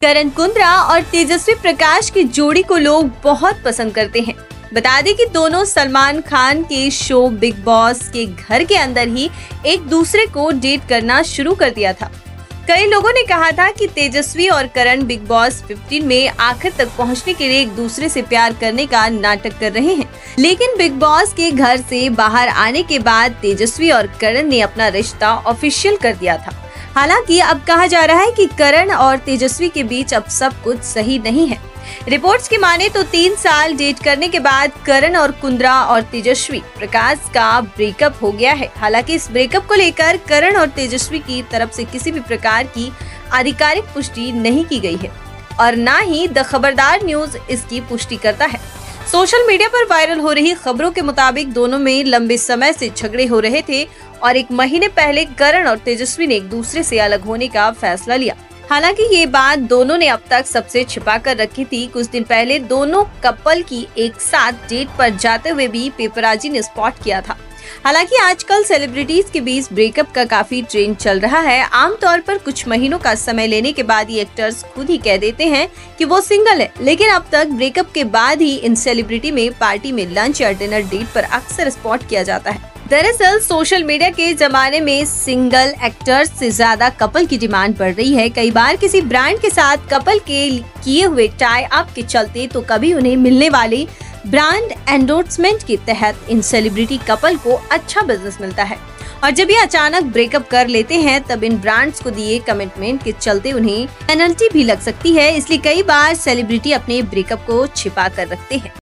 करण कुंद्रा और तेजस्वी प्रकाश की जोड़ी को लोग बहुत पसंद करते हैं। बता दें कि दोनों सलमान खान के शो बिग बॉस के घर के अंदर ही एक दूसरे को डेट करना शुरू कर दिया था। कई लोगों ने कहा था कि तेजस्वी और करण बिग बॉस 15 में आखिर तक पहुंचने के लिए एक दूसरे से प्यार करने का नाटक कर रहे हैं, लेकिन बिग बॉस के घर से बाहर आने के बाद तेजस्वी और करण ने अपना रिश्ता ऑफिशियल कर दिया था। हालांकि अब कहा जा रहा है कि करण और तेजस्वी के बीच अब सब कुछ सही नहीं है। रिपोर्ट्स की माने तो 3 साल डेट करने के बाद करण और कुंद्रा और तेजस्वी प्रकाश का ब्रेकअप हो गया है। हालांकि इस ब्रेकअप को लेकर करण और तेजस्वी की तरफ से किसी भी प्रकार की आधिकारिक पुष्टि नहीं की गई है और न ही द खबरदार न्यूज इसकी पुष्टि करता है। सोशल मीडिया पर वायरल हो रही खबरों के मुताबिक दोनों में लंबे समय से झगड़े हो रहे थे और 1 महीने पहले करण और तेजस्वी ने एक दूसरे से अलग होने का फैसला लिया। हालांकि ये बात दोनों ने अब तक सबसे छिपा कर रखी थी। कुछ दिन पहले दोनों कपल की एक साथ डेट पर जाते हुए भी पेपराजी ने स्पॉट किया था। हालांकि आजकल सेलिब्रिटीज के बीच ब्रेकअप का काफी ट्रेंड चल रहा है। आमतौर पर कुछ महीनों का समय लेने के बाद ये एक्टर्स खुद ही कह देते हैं कि वो सिंगल है, लेकिन अब तक ब्रेकअप के बाद ही इन सेलिब्रिटी में पार्टी में लंच या डिनर डेट पर अक्सर स्पॉट किया जाता है। दरअसल सोशल मीडिया के जमाने में सिंगल एक्टर्स से ज्यादा कपल की डिमांड बढ़ रही है। कई बार किसी ब्रांड के साथ कपल के किए हुए टाई अप के चलते तो कभी उन्हें मिलने वाली ब्रांड एंडोर्समेंट के तहत इन सेलिब्रिटी कपल को अच्छा बिजनेस मिलता है और जब ये अचानक ब्रेकअप कर लेते हैं तब इन ब्रांड्स को दिए कमिटमेंट के चलते उन्हें पेनल्टी भी लग सकती है। इसलिए कई बार सेलिब्रिटी अपने ब्रेकअप को छिपा कर रखते हैं।